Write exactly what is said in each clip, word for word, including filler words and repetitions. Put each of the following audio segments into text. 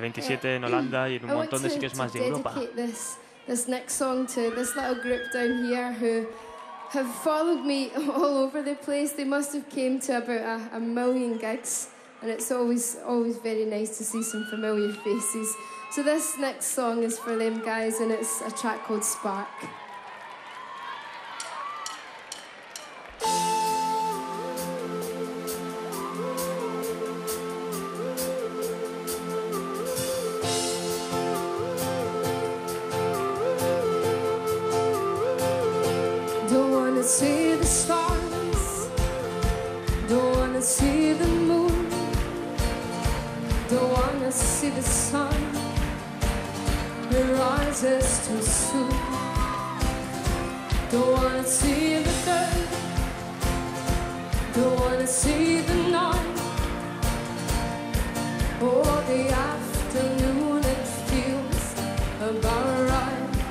veintisiete en Holanda y en un montón de sitios más de Europa. This, this next song to this little group down here who have followed me all over the place. They must have came to about a, a million gigs, and it's always always very nice to see some familiar faces. So this next song is for them guys, and it's a track called Spark. Don't wanna see the stars, don't wanna see the moon, don't wanna see the sun, it rises too soon. Don't wanna see the dirt, don't wanna see the night, or the afternoon, it feels about right.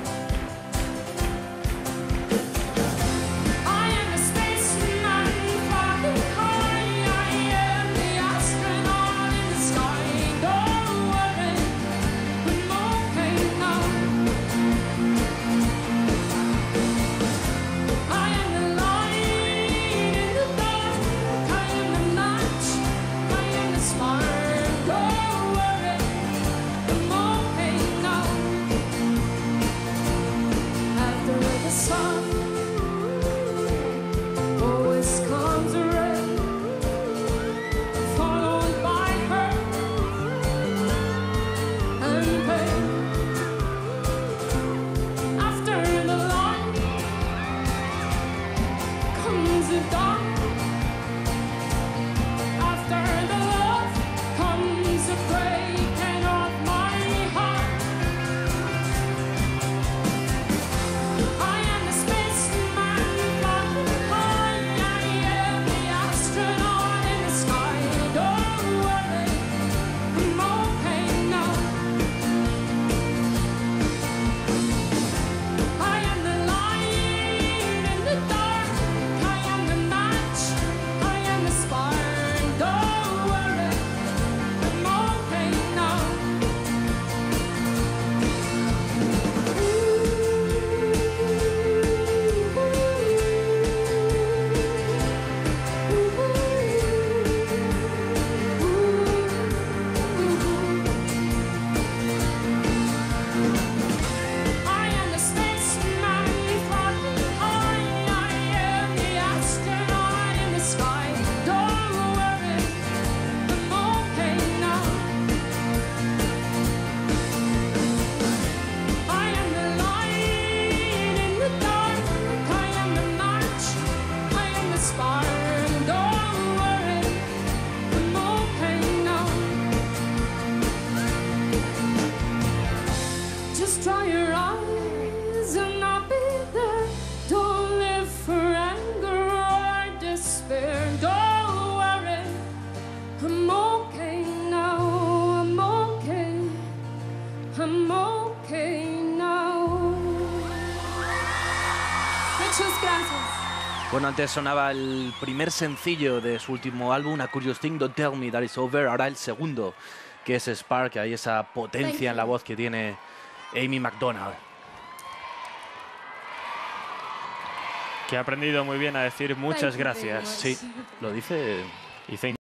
Dry your eyes and I'll be there. Don't live for anger or despair. Don't worry, I'm okay now. I'm okay, I'm okay now. Muchas gracias. Bueno, antes sonaba el primer sencillo de su último álbum, A Curious Thing, Don't Tell Me That It's Over. Ahora el segundo, que es Spark. Hay esa potencia en la voz que tiene Amy Macdonald. Que ha aprendido muy bien a decir muchas gracias. Sí, lo dice. Dice